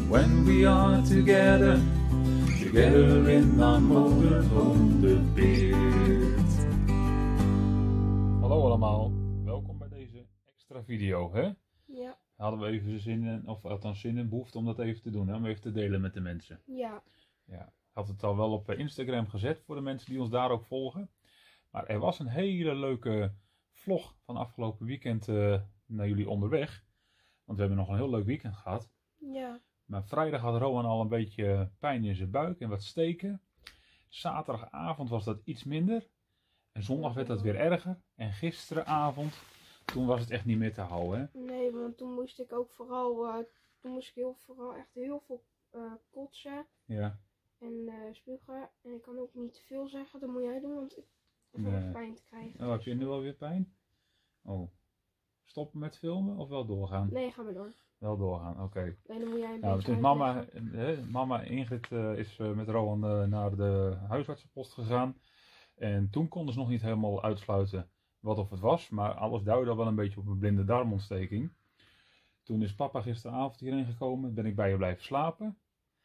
when we are together, together in our motorhome, the Beert. Hallo allemaal, welkom bij deze extra video, hè? Ja. Hadden we even zin in, of althans zin en behoefte om dat even te doen, hè? Om even te delen met de mensen. Ja. Ja. Ik had het al wel op Instagram gezet voor de mensen die ons daar ook volgen. Maar er was een hele leuke vlog van afgelopen weekend naar jullie onderweg. Want we hebben nog een heel leuk weekend gehad. Ja. Maar vrijdag had Rowan al een beetje pijn in zijn buik en wat steken. Zaterdagavond was dat iets minder. En zondag werd dat weer erger. En gisteravond, toen was het echt niet meer te houden. Hè? Nee, want toen moest ik ook vooral, echt heel veel kotsen. Ja. En spugen. En ik kan ook niet te veel zeggen, dat moet jij doen, want ik heb pijn te krijgen. Oh, heb je nu alweer pijn? Oh. Stoppen met filmen of wel doorgaan? Nee, ga maar door. Wel doorgaan, oké. Nee, dan moet jij een Nou, beetje dus mama Ingrid is met Rowan naar de huisartsenpost gegaan. En toen konden ze nog niet helemaal uitsluiten wat of het was. Maar alles duidde al wel een beetje op een blinde darmontsteking. Toen is papa gisteravond hierheen gekomen. Ben ik bij je blijven slapen.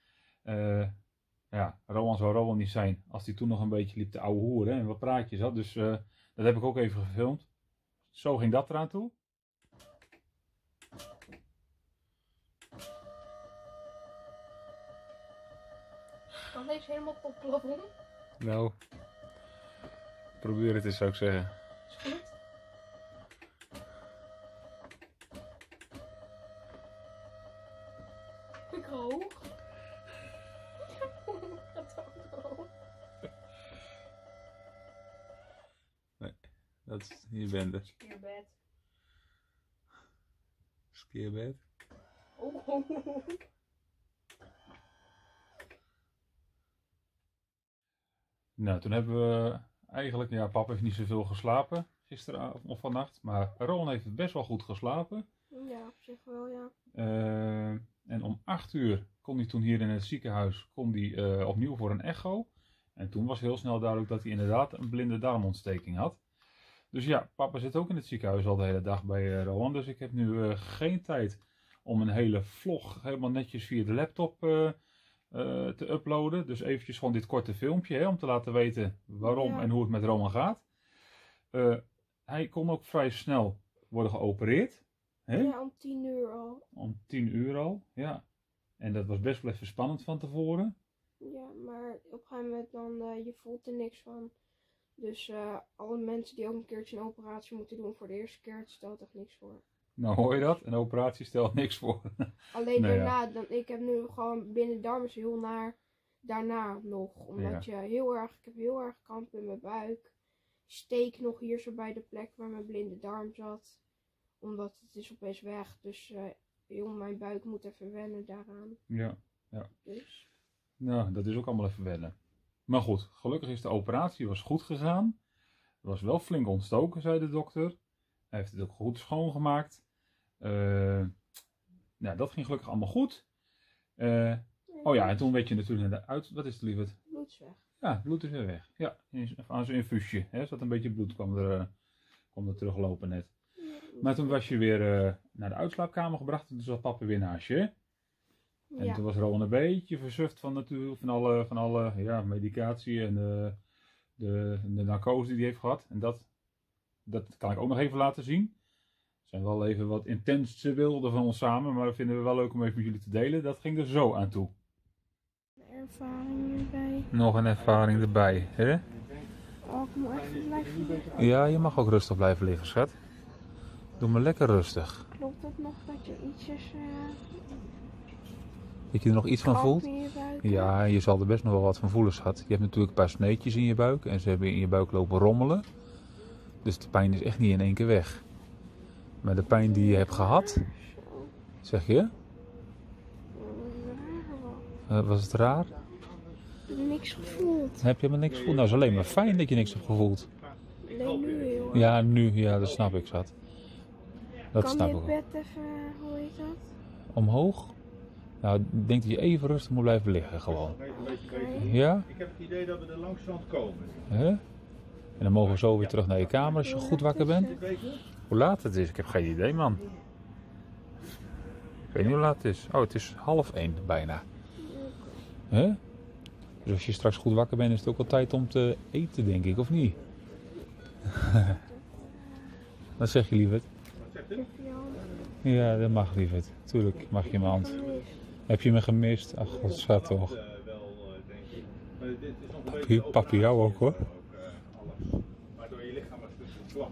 Ja, Rowan zou Rowan niet zijn als hij toen nog een beetje liep te ouwe hoeren en wat praatjes had. Dus dat heb ik ook even gefilmd. Zo ging dat eraan toe. Kan deze helemaal poplopen? Nou, probeer het eens, zou ik zeggen. Is goed. Ik hoog. Nee, dat is hier bende. Skeerbed. Skeerbed. Oh. Nou, toen hebben we eigenlijk, ja, papa heeft niet zoveel geslapen gisteravond of vannacht. Maar Rowan heeft best wel goed geslapen. Ja, op zich wel, ja. En om 8 uur kon hij toen hier in het ziekenhuis opnieuw voor een echo. En toen was heel snel duidelijk dat hij inderdaad een blinde darmontsteking had. Dus ja, papa zit ook in het ziekenhuis al de hele dag bij Rowan. Dus ik heb nu geen tijd om een hele vlog helemaal netjes via de laptop te uploaden. Dus eventjes gewoon dit korte filmpje, hè, om te laten weten waarom en hoe het met Rowan gaat. Hij kon ook vrij snel worden geopereerd. Hè? Ja, om 10 uur al. Om 10 uur al, ja. En dat was best wel even spannend van tevoren. Ja, maar op een gegeven moment dan, je voelt er niks van. Dus alle mensen die ook een keertje een operatie moeten doen voor de eerste keer, het stelt echt niks voor. Nou, hoor je dat? Een operatie stelt niks voor. Alleen Nou daarna, ik heb nu gewoon binnen darm is heel naar daarna nog. Omdat ik heb heel erg kramp in mijn buik. Steek nog hier zo bij de plek waar mijn blinde darm zat. Omdat het is opeens weg. Dus heel mijn buik moet even wennen daaraan. Ja, ja. Dus. Nou, dat is ook allemaal even wennen. Maar goed, gelukkig is de operatie goed gegaan. Het was wel flink ontstoken, zei de dokter. Hij heeft het ook goed schoongemaakt. Nou, dat ging gelukkig allemaal goed. Oh ja, en toen werd je natuurlijk naar de Wat is het, lieverd? Bloed is weg. Ja, bloed is weer weg. Ja, aan zo'n infuusje. Hè, zat een beetje bloed kwam er teruglopen net. Ja, Maar toen was je weer naar de uitslaapkamer gebracht. En toen zat papa weer naast je. En toen was Rowan een beetje versuft van alle medicatie en de narcose die hij heeft gehad. En dat kan ik ook nog even laten zien. Het zijn wel even wat intense beelden van ons samen, maar dat vinden we wel leuk om even met jullie te delen. Dat ging er zo aan toe. Ervaring hierbij. Nog een ervaring erbij, hè? Oh, ik moet even blijven liggen. Ja, je mag ook rustig blijven liggen, schat. Doe maar lekker rustig. Klopt het nog dat je ietsjes... Dat je er nog iets van voelt? In je buik, ja, je zal er best nog wel wat van voelen, schat. Je hebt natuurlijk een paar sneetjes in je buik en ze hebben in je buik lopen rommelen. Dus de pijn is echt niet in één keer weg. Maar de pijn die je hebt gehad, zeg je? Was het raar? Ik heb niks gevoeld. Heb je helemaal niks gevoeld? Nou, het is alleen maar fijn dat je niks hebt gevoeld. Alleen nu heel erg. Ja, nu, ja, dat snap ik, schat. Dat snap ik Kan ook. je het bed even, hoe heet dat? Omhoog? Nou, ik denk dat je even rustig moet blijven liggen, gewoon. Ja? Ik heb het idee dat we er langzaam komen. Hè? En dan mogen we zo weer terug naar je kamer als je goed wakker bent. Hoe laat het is? Ik heb geen idee, man. Ik weet niet hoe laat het is. Oh, het is 12:30 bijna. Hè? Dus als je straks goed wakker bent, is het ook wel tijd om te eten, denk ik, of niet? Wat zeg je, lieverd? Ja, dat mag, lieverd. Tuurlijk mag je mijn hand. Heb je me gemist? Ach, wat schat toch. Papi jou ook, hoor. Waardoor je lichaam een stuk verslapt.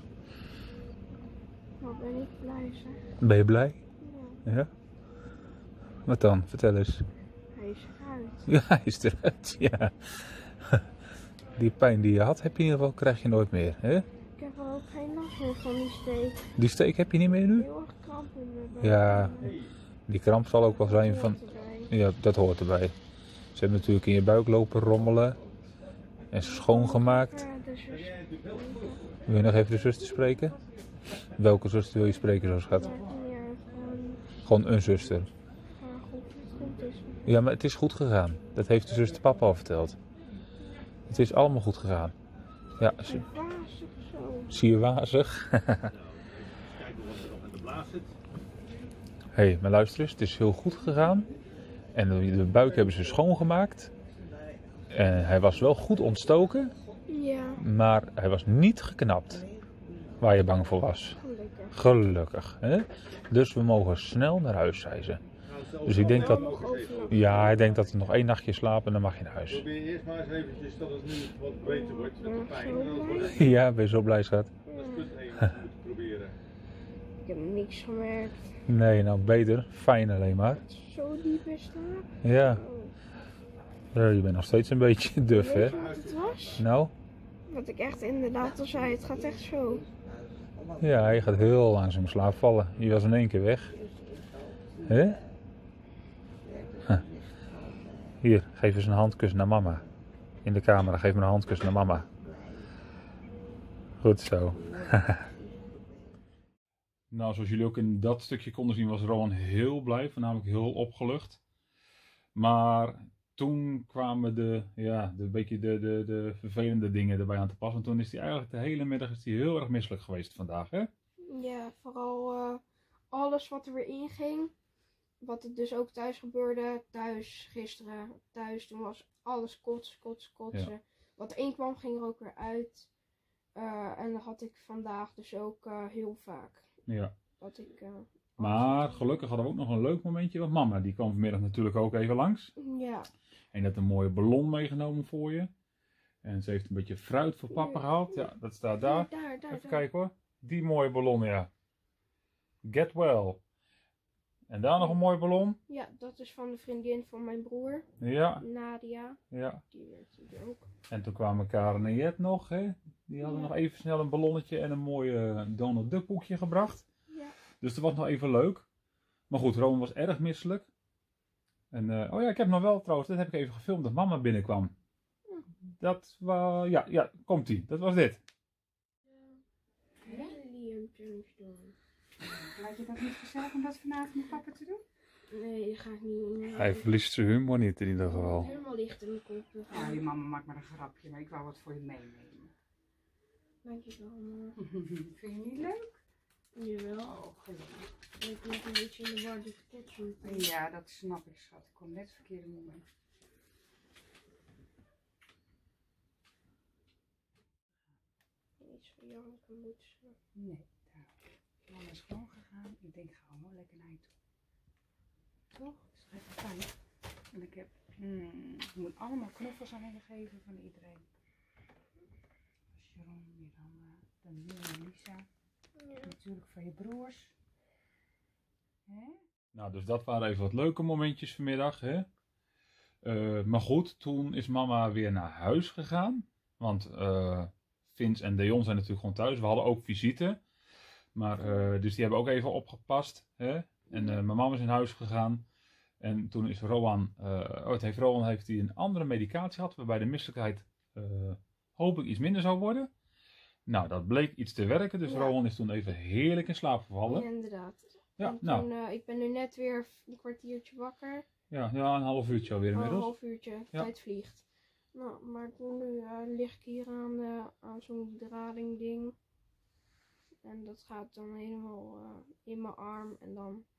Wat ben ik blij, zeg. Ben je blij? Ja. Ja? Wat dan? Vertel eens. Hij is eruit. Ja, hij is eruit, ja. Die pijn die je had, heb je in ieder geval, krijg je nooit meer, hè? Ik heb er ook geen last meer van die steek. Die steek heb je niet meer nu? Heel erg kramp in mijn buik. Ja, die kramp zal ook wel zijn Dat van... hoort erbij. Ja, dat hoort erbij. Ze hebben natuurlijk in je buik lopen rommelen. En schoongemaakt. Ja, dus Wil je nog even de zuster spreken? Welke zuster wil je spreken, zo schat? maakt niet uit. Gewoon een zuster. Gewoon goed of het goed is. Ja, maar het is goed gegaan. Dat heeft de zuster papa al verteld. Het is allemaal goed gegaan. Ja, En wazig zo. zie je wazig? Kijken wat er nog in de blaas zit. Hé, maar luister eens, het is heel goed gegaan. En de buik hebben ze schoongemaakt. En hij was wel goed ontstoken, Ja, maar hij was niet geknapt. Waar je bang voor was. gelukkig. Gelukkig, hè? Dus we mogen snel naar huis, zei ze. Dus ik denk dat... Wel nog overnachten. Ja, hij denkt dat we nog 1 nachtje slapen en dan mag je naar huis. Probeer eerst maar eens eventjes dat het nu wat beter wordt met de pijn. Zo En dan wordt het blij. Ja, ben je zo blij, schat? Ja. dat punt even moeten proberen. Ik heb niks gemerkt. Nee, nou beter. Fijn alleen maar. Zo diep in slaap. Ja, Oh. je bent nog steeds een beetje duf, hè? Weet je wat het was? Nou, Wat ik echt inderdaad al zei, het gaat echt zo. ja, je gaat heel langzaam in slaap vallen. Je was in 1 keer weg. Hè? Huh. Hier, geef eens een handkus naar mama. In de camera, geef me een handkus naar mama. Goed zo. Nou, zoals jullie ook in dat stukje konden zien, was Rowan heel blij, voornamelijk heel opgelucht. Maar toen kwamen de vervelende dingen erbij aan te pas. En toen is hij eigenlijk de hele middag heel erg misselijk geweest vandaag, hè? Ja, vooral alles wat er weer in ging. Wat er dus ook thuis gebeurde. Thuis, gisteren, thuis. Toen was alles kotsen. Ja. Wat erin kwam, ging er ook weer uit. En dat had ik vandaag dus ook heel vaak. Ja. Dat ik, Maar gelukkig hadden we ook nog een leuk momentje, want mama die kwam vanmiddag natuurlijk ook even langs. Ja, En had een mooie ballon meegenomen voor je. En ze heeft een beetje fruit voor papa gehaald. Ja, dat staat daar. daar. Even kijken hoor. Die mooie ballon, ja. Get well. En daar nog een mooie ballon. Ja, dat is van de vriendin van mijn broer, Ja, Nadia. ja. Die werkt hier ook. En toen kwamen Karen en Jet nog, hè. Die hadden Ja. nog even snel een ballonnetje en een mooi Donald Duck boekje gebracht. Ja. Dus dat was nog even leuk. Maar goed, Rowan was erg misselijk. En, oh ja, ik heb nog wel trouwens, dit heb ik even gefilmd dat mama binnenkwam. Dat was, ja, komt-ie. Dat was dit. Liam Jones doen. Laat je dat niet gezellig om dat vanavond met papa te doen? Nee, dat ga ik niet doen. Hij verliest zijn humor niet in ieder Het geval. helemaal licht in mijn kop. Ja, je mama maakt maar een grapje, maar ik wou wat voor je meenemen. Dankjewel, ma. Vind je niet leuk? Jawel. Oh, gelukkig. Ik ben een beetje in de war dat ik kotsen moet. Ja, dat snap ik, schat. Ik kom net het verkeerde moment. Iets van janken moet ze. Nee, daar. Mama is gewoon gegaan. Ik denk, ga gewoon lekker naar je toe. Toch? Het is toch even fijn. En ik heb, ik moet allemaal knuffels aan je geven van iedereen. Dus Jeroen, Miranda, Daniel en Lisa. Ja. Natuurlijk van je broers. Hè? Nou, dus dat waren even wat leuke momentjes vanmiddag, hè. Maar goed, toen is mama weer naar huis gegaan. Want Vince en Deon zijn natuurlijk gewoon thuis. We hadden ook visite. Maar, dus die hebben ook even opgepast, hè. En mijn mama is in huis gegaan. En toen is Rowan, Rowan heeft hij een andere medicatie gehad, waarbij de misselijkheid hopelijk iets minder zou worden. Nou, dat bleek iets te werken, dus Ja. Rowan is toen even heerlijk in slaap gevallen. Ja, inderdaad. Ja, En nou, toen, ik ben nu net weer een kwartiertje wakker. ja, een half uurtje alweer Een inmiddels. half uurtje. Ja. Tijd vliegt. Nou, maar toen nu lig ik hier aan zo'n bedrading ding. En dat gaat dan helemaal in mijn arm. En dan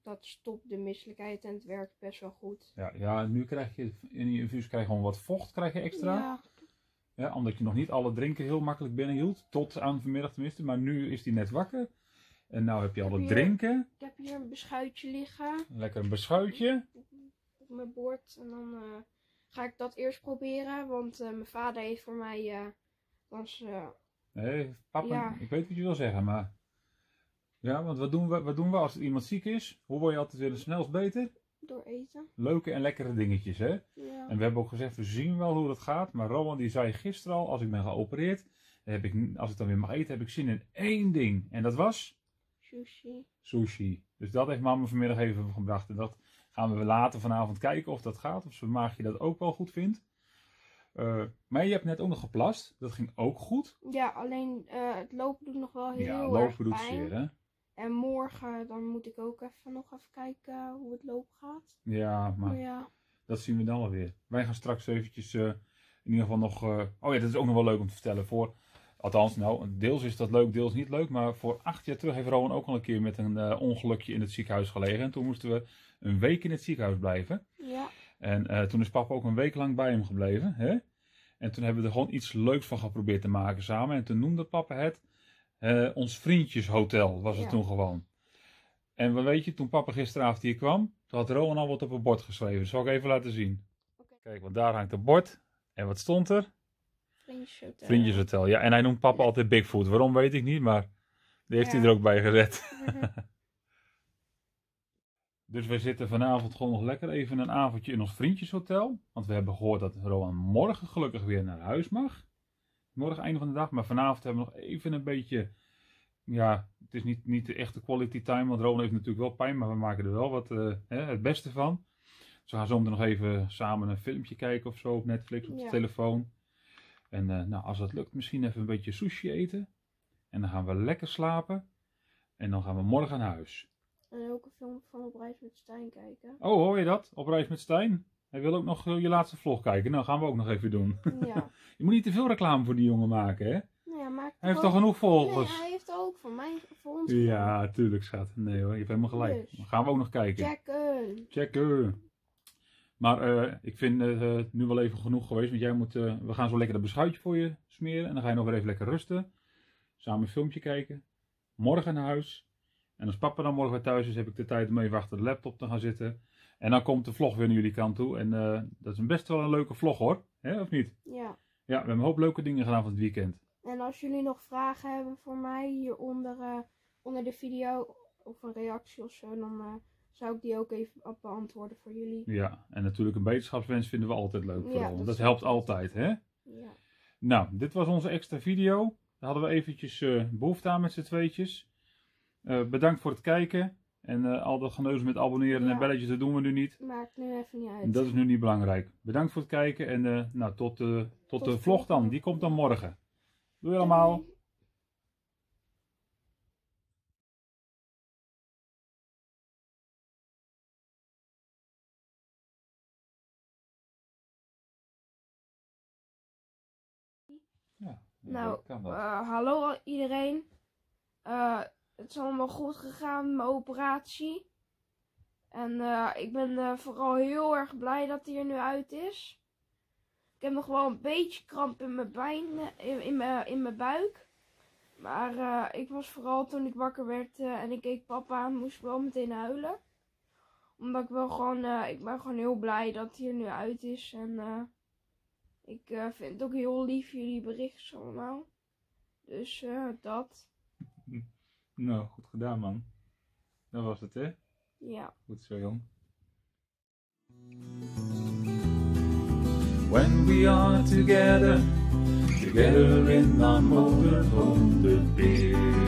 dat stopt de misselijkheid en het werkt best wel goed. Ja, nu krijg je in je infuus gewoon wat vocht krijg je extra. Ja, Ja, omdat je nog niet alle drinken heel makkelijk binnenhield. Tot aan vanmiddag tenminste. Maar nu is hij net wakker. En nou heb je al het drinken. ik heb hier een beschuitje liggen Lekker een beschuitje. op mijn bord. En dan ga ik dat eerst proberen. Want mijn vader heeft voor mij... Nee, papa, Ja. ik weet wat je wil zeggen, maar... Ja, want wat doen we als er iemand ziek is? Hoe word je altijd weer het snelst beter? door eten. Leuke en lekkere dingetjes, hè? Ja. En we hebben ook gezegd, we zien wel hoe dat gaat. Maar Rowan die zei gisteren al, als ik ben geopereerd... als ik dan weer mag eten, heb ik zin in één ding. En dat was... Sushi. Sushi. Dus dat heeft mama vanmiddag even gebracht. En dat gaan we later vanavond kijken of dat gaat. Of zijn maagje dat ook wel goed vindt. Maar je hebt net ook nog geplast. Dat ging ook goed. Ja, alleen het lopen doet nog wel heel Ja, erg lopen doet pijn. zeer, hè? En morgen dan moet ik ook nog even kijken hoe het lopen gaat. Ja, maar Maar ja, dat zien we dan alweer. Wij gaan straks eventjes in ieder geval nog... oh ja, dat is ook nog wel leuk om te vertellen. Althans, nou, deels is dat leuk, deels niet leuk. Maar voor 8 jaar terug heeft Rowan ook al een keer met een ongelukje in het ziekenhuis gelegen. En toen moesten we een week in het ziekenhuis blijven. ja. En toen is papa ook een week lang bij hem gebleven. Hè? En toen hebben we er gewoon iets leuks van geprobeerd te maken samen. En toen noemde papa het ons vriendjeshotel, was het Ja. toen gewoon. En wat weet je, toen papa gisteravond hier kwam, toen had Rowan al wat op een bord geschreven. Dat zal ik even laten zien. Oké. Kijk, want daar hangt een bord. En wat stond er? Vriendjeshotel. Vriendjeshotel. Ja, en hij noemt papa altijd Bigfoot. Waarom weet ik niet, maar die heeft Ja. hij er ook bij gezet. Dus wij zitten vanavond gewoon nog lekker even een avondje in ons vriendjeshotel. Want we hebben gehoord dat Rowan morgen gelukkig weer naar huis mag. Morgen einde van de dag. Maar vanavond hebben we nog even een beetje... Ja, het is niet de echte quality time. Want Rowan heeft natuurlijk wel pijn. Maar we maken er wel wat het beste van. Dus we gaan zo meteen nog even samen een filmpje kijken of zo op Netflix, op de Ja. telefoon. En nou, als dat lukt, misschien even een beetje sushi eten. En dan gaan we lekker slapen. En dan gaan we morgen naar huis. En ook een film van Op reis met Stijn kijken. Oh, hoor je dat? Op reis met Stijn? Hij wil ook nog je laatste vlog kijken. Nou, gaan we ook nog even doen. Ja. Je moet niet te veel reclame voor die jongen maken, hè? Nou ja, maak Hij heeft toch toch genoeg Nee, volgers? hij heeft ook voor ons. Ja, tuurlijk, schat. Nee hoor, je hebt helemaal gelijk. Dus. Dan gaan we ook nog kijken. Checken. Checken. Maar ik vind het nu wel even genoeg geweest. Want jij moet, we gaan zo lekker dat beschuitje voor je smeren. En dan ga je nog weer even lekker rusten. Samen een filmpje kijken. Morgen naar huis. En als papa dan morgen weer thuis is, heb ik de tijd om even achter de laptop te gaan zitten. En dan komt de vlog weer naar jullie kant toe. En dat is best wel een leuke vlog hoor. Hè, of niet? Ja. Ja, we hebben een hoop leuke dingen gedaan van het weekend. En als jullie nog vragen hebben voor mij hieronder onder de video of een reactie of zo, dan zou ik die ook even beantwoorden voor jullie. Ja, en natuurlijk een beterschapswens vinden we altijd leuk vooral. Ja, Want dat dat is helpt altijd. altijd, hè? Ja. Nou, dit was onze extra video. Daar hadden we eventjes behoefte aan met z'n tweetjes. Bedankt voor het kijken. En al dat geneuzel met abonneren en Ja. belletjes, dat doen we nu niet. Maakt nu even niet uit. Dat is nu niet belangrijk. Bedankt voor het kijken en nou, tot de de vlog dan. volgende. Die komt dan morgen. Doei allemaal. Doei. Ja, Nou, kan dat. hallo iedereen. Het is allemaal goed gegaan met mijn operatie. En ik ben vooral heel erg blij dat hij er nu uit is. Ik heb nog wel een beetje kramp in mijn in mijn buik. Maar ik was vooral toen ik wakker werd en ik keek papa aan, moest ik wel meteen huilen. Omdat ik wel gewoon, ik ben gewoon heel blij dat hij er nu uit is. En ik vind het ook heel lief, jullie berichten allemaal. Dus dat, Nou, goed gedaan man. Dat was het hè? ja. Goed zo jong. When we are together in our motorhome, the beer